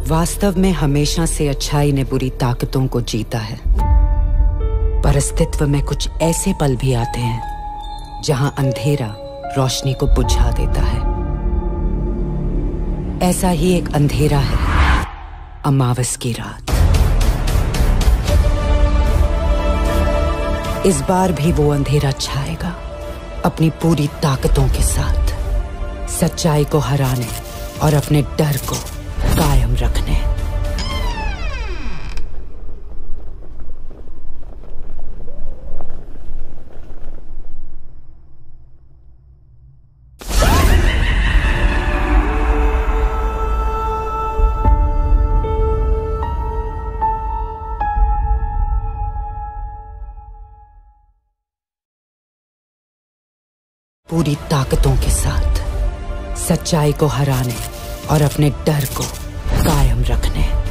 वास्तव में हमेशा से अच्छाई ने बुरी ताकतों को जीता है, पर अस्तित्व में कुछ ऐसे पल भी आते हैं जहां अंधेरा रोशनी को बुझा देता है। ऐसा ही एक अंधेरा है अमावस की रात। इस बार भी वो अंधेरा छाएगा अपनी पूरी ताकतों के साथ, सच्चाई को हराने और अपने डर को कायम रखने। पूरी ताकतों के साथ, सच्चाई को हराने और अपने डर को कायम रखने।